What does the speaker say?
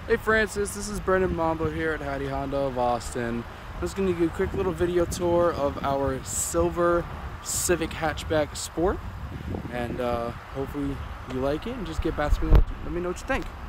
Hey Francis, this is Brendan Monbleau here at Hattie Honda of Austin. I'm just going to give you a quick little video tour of our silver Civic hatchback Sport, and hopefully you like it, and just get back to me and let me know what you think.